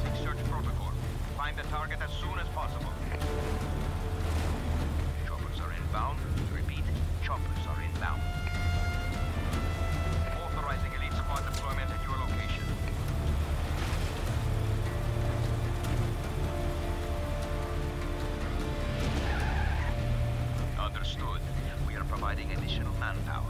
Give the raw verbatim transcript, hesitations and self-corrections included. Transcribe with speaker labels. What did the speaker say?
Speaker 1: Basic search protocol. Find the target as soon as possible. Choppers are inbound. Repeat, choppers are inbound. Authorizing elite squad deployment at your location. Understood. We are providing additional manpower.